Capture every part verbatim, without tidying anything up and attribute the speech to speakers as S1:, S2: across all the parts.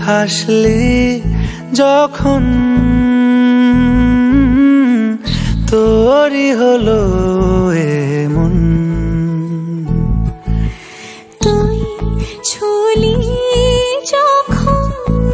S1: হাসলি যখন তোরই হলো এমন,
S2: তুই ছুলি যখন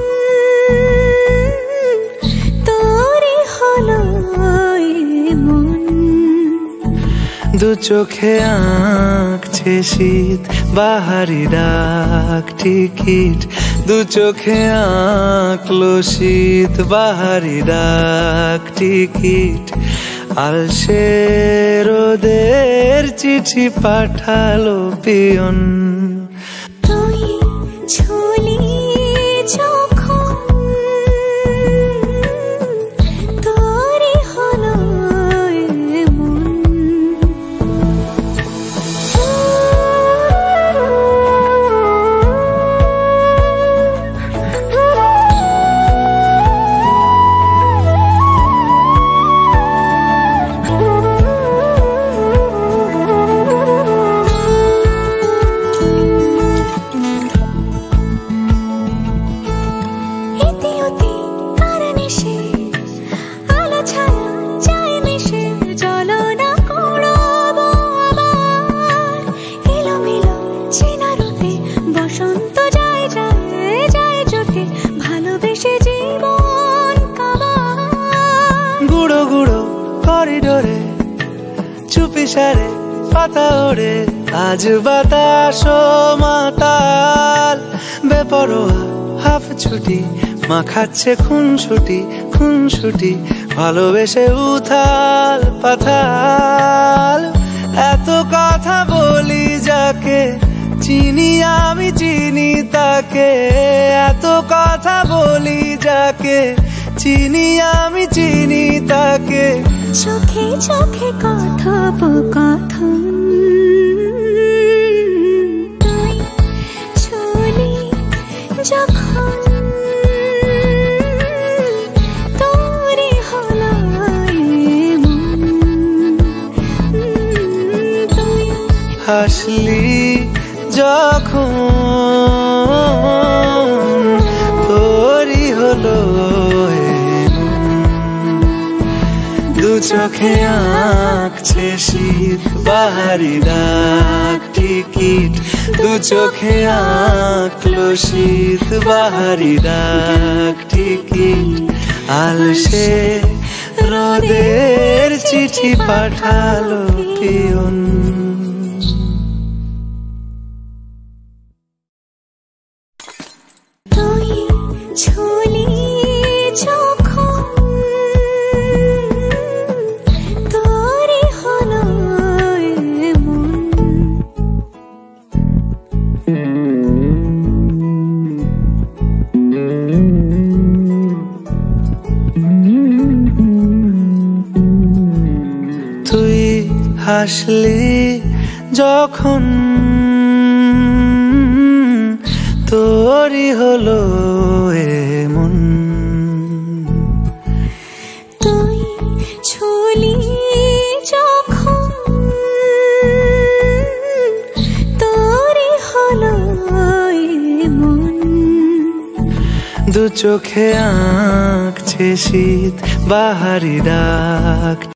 S2: তোরই হলো এমন।
S1: দু চোখে আঁকছে শীত বাহারি ডাক টিকিট, দু চোখে আঁকলো শীত বাহারি ডাক টিকিট। আলসে রোদের চিঠি পাঠালো পিয়ন,
S2: তুই ছুলি যখন তোরই হলো এমন।
S1: গুঁড়ো গুঁড়ো করিডোরে চুপি সারে পাতা ওড়ে, আজ বাতাস মাতাল বেপরোয়া হাফ ছুটি, মাখাচ্ছে খুন ছুটি খুন ছুটি, ভালোবেসে উথাল পাথাল। এত কথা বলি যাকে চিনি আমি চিনি তাকে, এত কথা বলি যাকে চিনি আমি চিনি তাকে।
S2: চোখে চোখে কথোপকথন, তুই ছুলি যখন তোরই হলো এমন। তুই
S1: হাসলি যখন তোরই হলো দু চোখে আঁকছে শীত বাহারি ডাক টিকিট, দু চোখে আঁকলো শীত বাহারি ডাক টিকিট। আলসে রোদের চিঠি পাঠালো পিয়ন।
S2: তুই ছুলি যখন তোরই হলো এমন।
S1: তুই হাসলি যখন তোরই হলো এমন,
S2: তুই ছুলি যখন তোরই হলো এমন।
S1: দু চোখে আঁকছে শীত বাহারি ডাক